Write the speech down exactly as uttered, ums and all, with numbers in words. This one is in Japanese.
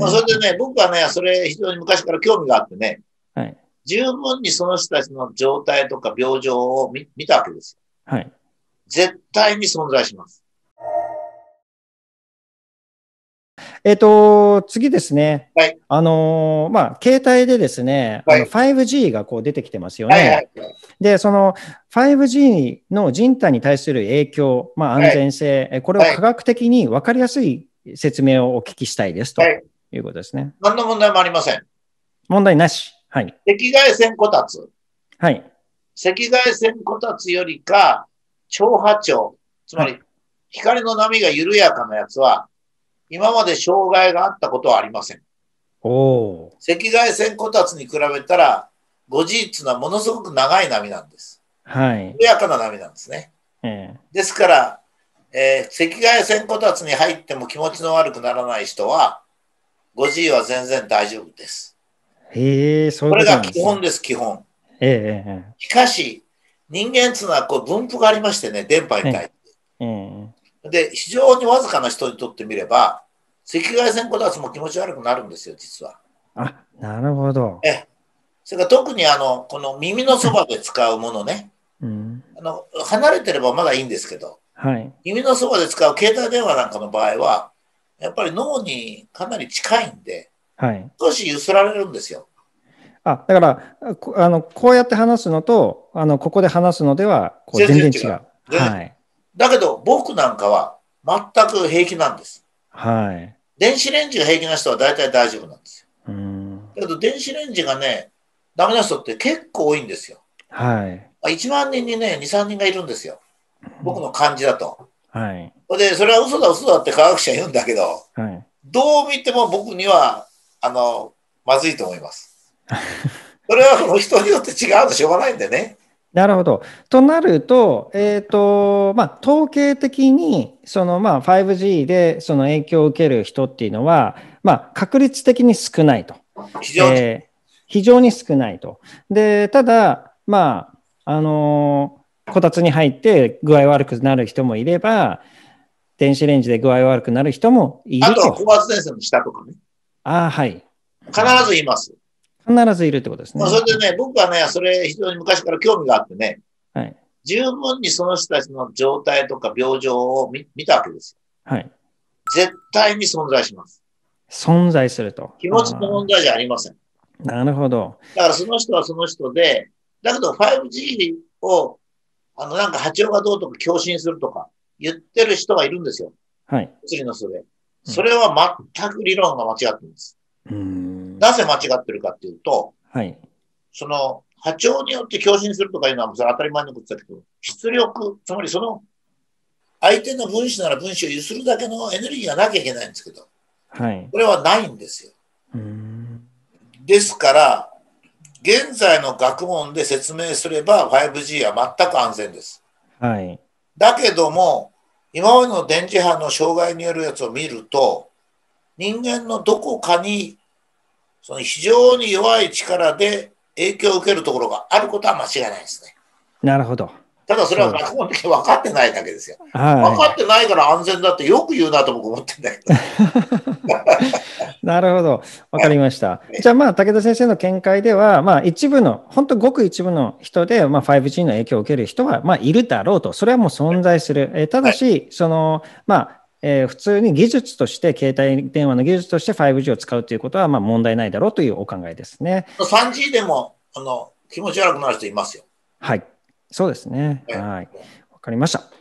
まあ、それでね、僕はね、それ非常に昔から興味があってね、 はい。 十分にその人たちの状態とか病状を見、見たわけですよ。 はい。 絶対に存在します。 えっと、次ですね。 はい。 あのーまあ、携帯でですね、あのはい。 ファイブジー がこう出てきてますよはい。はね。 い。 で、その ファイブジー の人体に対する影響、まあ、安はい。 全性、えこれをはい。 科学的に分かりやすい説明をお聞きしたいですとはい。 いうことですね。 何の問題もありません。 問題なし。はい。 赤外線こたつ。 はい。 赤外線こたつよりか、超波長、つまりはい。 光の波が緩やかなやつは、今まで障害があったことはありません。 おお。 赤外線こたつに比べたら、ごジー っていうのはものすごく長い波なんです。 はい。 緩やかな波なんですね。 えですから、えー赤外線こたつに入っても気持ちの悪くならない人は、ごジー は全然大丈夫です。 ー、へえ、そういうことこれがなんですね。 基本です、基本。 ええ、 しかし、人間っていうのはこう分布がありましてね、電波にええ、 対して。 ええ、ええ。 で、非常にわずかな人にとってみれば、赤外線こたつも気持ち悪くなるんですよ、実は。 あ、なるほど。 えそれから特にあの、この耳のそばで使うものね、 うん。 あの、離れてればまだいいんですけど、 はい。 耳のそばで使う携帯電話なんかの場合は、やっぱり脳にかなり近いんで、 はい。 少し揺すられるんですよ。 あ、だから、こあの、こうやって話すのと、あの、ここで話すのでは、こう、 全然違う。 全然違う。 全然はい。 だけど、僕なんかは全く平気なんです。 はい。 電子レンジが平気な人は大体大丈夫なんですよ。 うん。 だけど、電子レンジがね、ダメな人って結構多いんですよ。 はい。 いちまん人にね、に、さんにんがいるんですよ。僕の感じだと。 はい。 で、それは嘘だ嘘だって科学者は言うんだけど、 はい。 どう見ても僕には、あの、まずいと思います。それはその人によって違うのしょうがないんでね。 なるほど。となると、えっと、まあ、統計的に、その、まあ、ファイブジー でその影響を受ける人っていうのは、まあ、確率的に少ないと。 非常に。 えー非常に少ないと。で、ただ、まあ、あのーこたつに入って具合悪くなる人もいれば、電子レンジで具合悪くなる人もいあとはると。 高圧電線の下とかね。 ああ、はい。 必ず言います。 必ずいるってことですまあ、 ね。 それでね、僕はね、それ非常に昔から興味があってね、 はい。 十分にその人たちの状態とか病状を見見たわけですよ。 はい。 絶対に存在します。 存在すると。 気持ちの問あ題じゃありません。 あ、なるほど。 だからその人はその人で、だけど ファイブジー を、あの、なんか波長がどうとか共振するとか言ってる人がいるんですよ。 はい。 物理の人で。 うん。 それは全く理論が間違っています。 うーん。 なぜ間違ってるかっていうと、 はい。 その波長によって共振するとかいうのはそれ当たり前のことだけど、出力、つまりその相手の分子なら分子を揺するだけのエネルギーがなきゃいけないんですけど、 はい。 これはないんですよ。 うーん。 ですから、現在の学問で説明すれば ファイブジー は全く安全です。 はい。 だけども、今までの電磁波の障害によるやつを見ると、人間のどこかにその非常に弱い力で影響を受けるところがあることは間違いないですね。 なるほど。 ただそれはそうです。 学問的に分かってないだけですよ。分かはい。 ってないから安全だってよく言うなと僕思ってんだけど。 なるほど。わかりました。じね、 ゃあ、まあ、武田先生の見解では、まあ、一部の、本当ごく一部の人で、まあ、ファイブジー の影響を受ける人は、まあ、いるだろうと。それはもう存在する。えーたはい、 だし、その、まあ、えー普通に技術として、携帯電話の技術として ファイブジー を使うということは、まあ、問題ないだろうというお考えですね。 さんジー でもあの気持ち悪くなる人いますよ。 はい。そうですね。 ね、 はい。わかりました。